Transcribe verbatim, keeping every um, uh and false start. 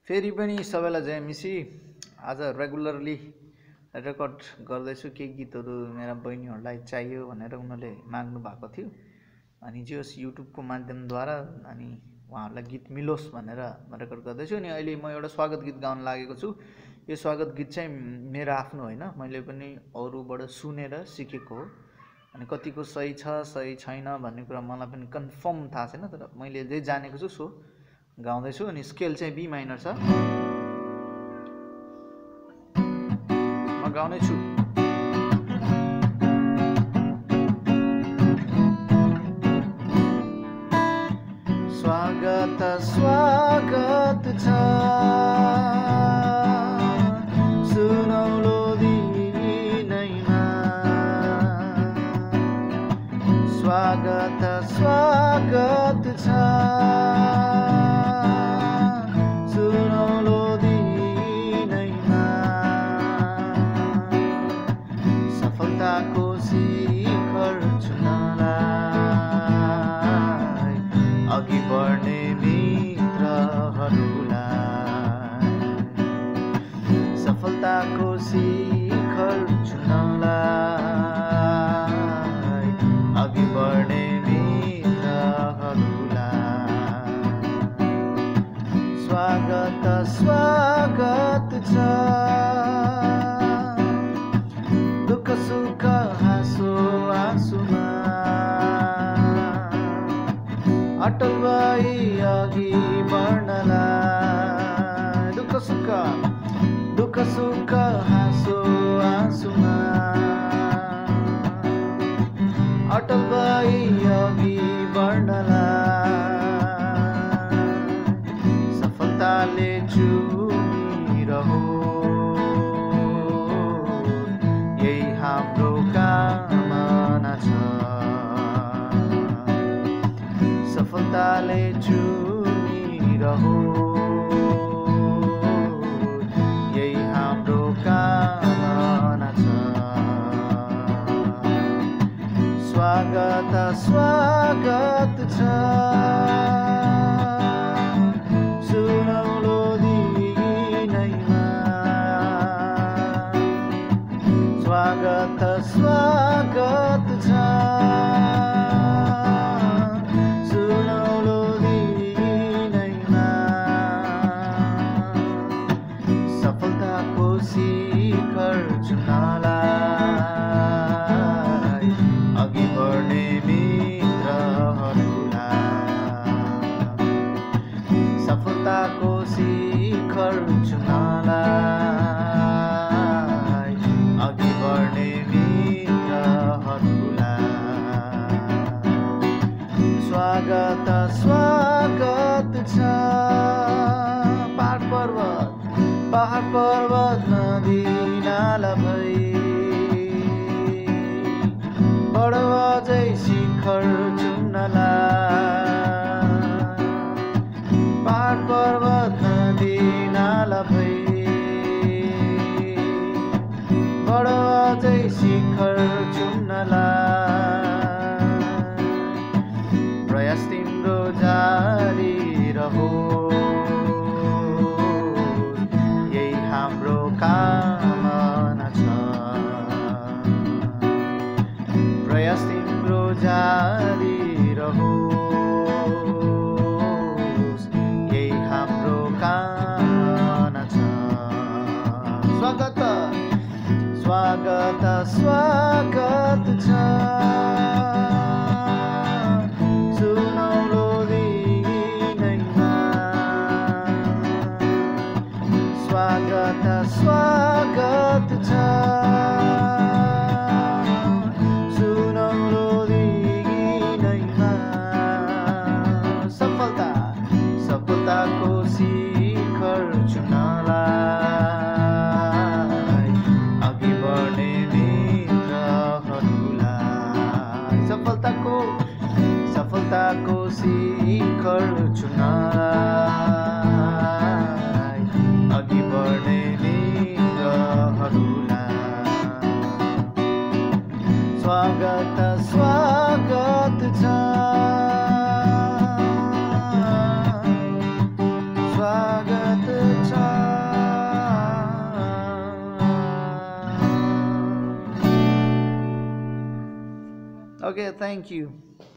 फेरि पनि सबैलाई जय मिसी। आज रेगुलरली रेकर्ड गर्दैछु। के गीतहरू मेरा बहिनीहरूलाई चाहियो भनेर उनीहरूले माग्नु भएको थियो, अनि जे होस् युट्युबको माध्यमद्वारा अनि उहाँहरूलाई गीत मिलोस् भनेर रेकर्ड गर्दैछु। अनि अहिले म एउटा स्वागत गीत गाउन लागेको छु। यो स्वागत गीत चाहिँ मेरो आफ्नो होइन, मैले पनि अरूबाट सुनेर सिकेको हो। अनि कतिको सही छ सही छैन भन्ने कुरा मलाई पनि कन्फर्म थाहा छैन, तर मैले जे जानेको छु सो गाउँदैछु। अनि स्केल चाहिँ बी माइनर छ, म गाउने छु। स्वागत स्वागत छ सुनौलो दिनैमा, स्वागत स्वागत छ सुनौलो दिनैमा, सफलताको शिखर छुनलाई अघि बढ्ने मित्रहरूलाई, सफलताको शिखर छुनलाई अघि बढ्ने मित्रहरूलाई, स्वागत स्वागत छ। दुःख सुख हाँसो आँसुमा अटल भई अघि बढ्नलाई, दुःख सुख दुःख सुख हाँसो आँसुमा अटल भई अघि बढ्नलाई, सफलताले चुमिरहो यही हाम्रो कामना छ, सफलताले चुमिरहो यही हाम्रो कामना छ। स्वागत स्वागत छ सुनौलो दिनैमा, स्वागत स्वागत छ सुनौलो दिनैमा, सफलताको शिखर छुनलाई अघि बढ्ने मित्रहरूलाई, सफलताको शिखर छुनलाई अघि बढ्ने मित्रहरूलाई, स्वागत स्वागत छ। पहाड पर्वत पहाड पर्वत नदी नाला भई बढो अझै शिखर छुन्नलाई, पहाड पर्वत नदी नाला भई बढो अझै शिखर छुन्नलाई, प्रयास तिम्रो जारी रहो यही हाम्रो कामना छ, प्रयास तिम्रो जारी रहो यही हाम्रो कामना छ। स्वागत स्वागत स्वागत छ सुनौलो दिनैमा, स्वागत स्वागत छ सुनौलो दिनैमा, सफलता सफलताको शिखर छुनलाई अघि बढ्ने मित्रहरूलाई, सफलताको सफलताको शिखर छुनलाई अघि बढ्ने मित्रहरूलाई, स्वागत स्वागत छ स्वागत ओके थ्याङ्क यू।